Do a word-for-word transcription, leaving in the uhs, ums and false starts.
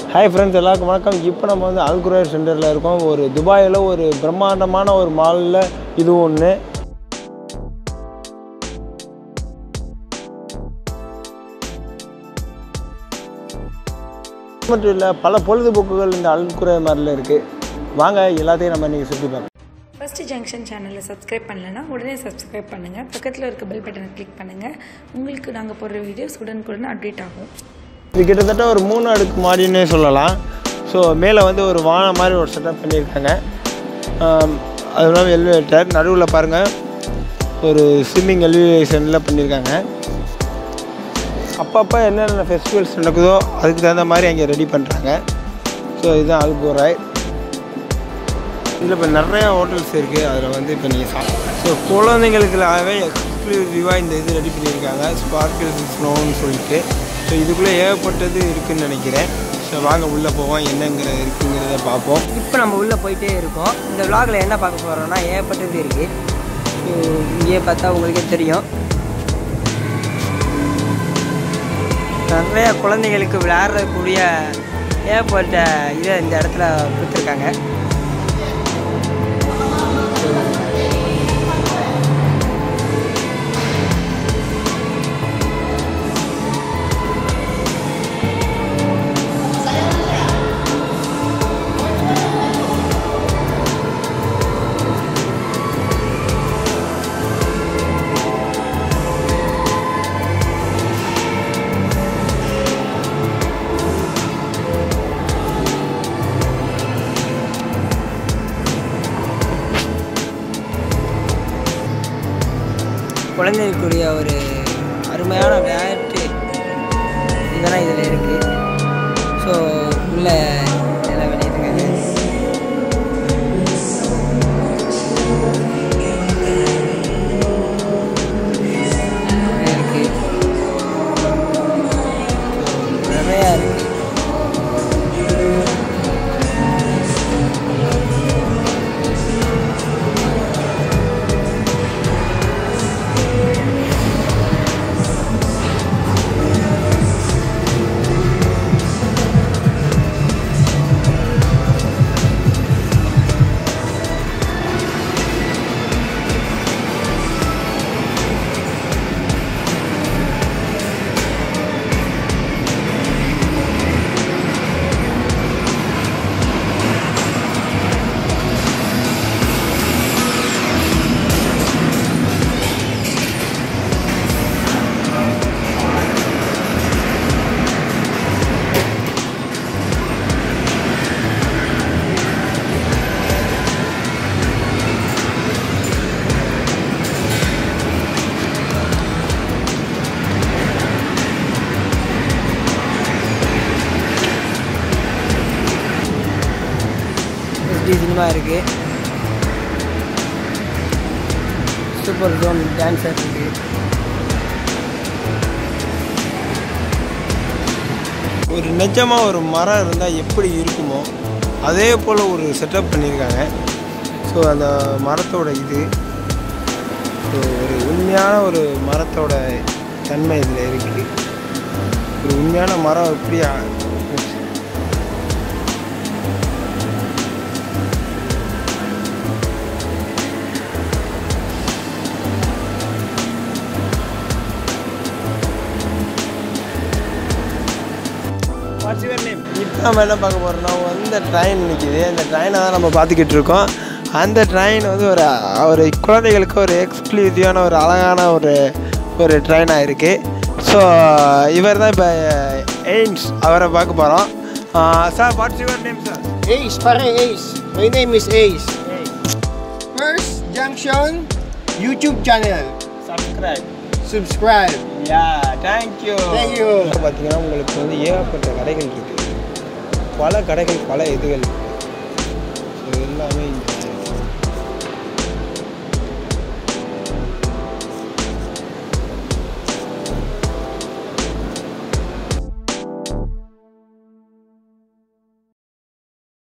Hi friends, எல்லாருக்கும் வணக்கம். இப்போ நம்ம வந்து அல் குரைர் சென்டரில் இருக்கோம். ஒரு துபாயில் ஒரு பிரம்மாண்டமான ஒரு மாலில் இது ஒன்று. மட்டும் இல்லை, பல பொழுதுபோக்குகள் இந்த அல் குரைர் மாலில் இருக்குது. வாங்க எல்லாத்தையும் நம்ம இன்றைக்கி சுற்றி பார்ப்போம். ஃபர்ஸ்ட் ஜங்ஷன் சேனலை சப்ஸ்கிரைப் பண்ணலைன்னா உடனே சப்ஸ்கிரைப் பண்ணுங்கள். பக்கத்தில் இருக்க பெல் பட்டனை கிளிக் பண்ணுங்கள். உங்களுக்கு நாங்கள் போடுற வீடியோஸ் உடனுக்குடன் அப்டேட் ஆகும். இது கிட்டத்தட்ட ஒரு மூணு அடுக்கு மாடின்னே சொல்லலாம். ஸோ மேலே வந்து ஒரு வானம் மாதிரி ஒரு செட்டப் பண்ணியிருக்காங்க. அது இல்லாமல் எலிவேட்டர் நடுவில் பாருங்கள், ஒரு ஸ்விம்மிங் எலிவேஷனில் பண்ணியிருக்காங்க. அப்பப்போ என்னென்ன ஃபெஸ்டிவல்ஸ் நடக்குதோ அதுக்கு தகுந்த மாதிரி அங்கே ரெடி பண்ணுறாங்க. ஸோ இதுதான் அல் குரைர். இதில் இப்போ நிறையா ஹோட்டல்ஸ் இருக்குது. அதில் வந்து இப்போ நீங்கள் சாப்பிட்லாம். ஸோ குழந்தைங்களுக்காகவே எக்ஸ்க்ளூசிவாக இந்த இது ரெடி பண்ணியிருக்காங்க, ஸ்பார்க்கிள்ஸ் ஸ்னோன்னு சொல்லிட்டு. ஸோ இதுக்குள்ளே ஏகப்பட்டது இருக்குதுன்னு நினைக்கிறேன். ஸோ வாங்க உள்ளே போவோம், என்னங்கிற இருக்குங்கிறத பார்ப்போம். இப்போ நம்ம உள்ளே போயிட்டே இருக்கோம். இந்த விலாகில் என்ன பார்க்க போகிறோம்னா ஏகப்பட்டது இருக்குது. ஸோ இங்கேயே பார்த்தா உங்களுக்கே தெரியும், நிறைய குழந்தைகளுக்கு விளையாடக்கூடிய ஏகப்பட்ட இதை இந்த இடத்துல கொடுத்துருக்காங்க. குழந்தைகளுக்குரிய ஒரு அருமையான விளையாட்டு இதெல்லாம் இதில் இருக்குது. ஸோ உள்ள எல்லாம் வெளியிட்டிருக்காங்க. இருக்குது நிறையா இருக்குது. சினிமா இருக்குது, சூப்பர் ஜோன் டான்ஸர் இருக்குது. ஒரு நிஜமாக ஒரு மரம் இருந்தால் எப்படி இருக்குமோ அதே போல் ஒரு செட்டப் பண்ணியிருக்காங்க. ஸோ அந்த மரத்தோட இது ஸோ ஒரு உண்மையான ஒரு மரத்தோட தன்மை இதில் இருக்குது. ஒரு உண்மையான மரம் எப்படி இப்போ நம்ம என்ன பார்க்க போகிறோம்னா, அந்த ட்ரெயின் நிற்கிது. அந்த ட்ரெயினை தான் நம்ம பார்த்துக்கிட்டு இருக்கோம். அந்த ட்ரெயின் வந்து ஒரு ஒரு குழந்தைகளுக்கு ஒரு எக்ஸ்க்ளூசிவான ஒரு அழகான ஒரு ஒரு ட்ரெயினாக இருக்குது. ஸோ இவர் தான் இப்போ எய்ம்ஸ், அவரை பார்க்க போகிறோம். Sir, what's your name sir? Ace, pare Ace. My name is Ace. First Junction YouTube channel. Subscribe. Subscribe. Yeah, thank you. Thank you. பார்த்தீங்கன்னா உங்களுக்கு வந்து ஏகப்பட்ட கடைகள் இருக்குது. பல கடைகள், பல இதுகள். ஸோ எல்லாமே இந்த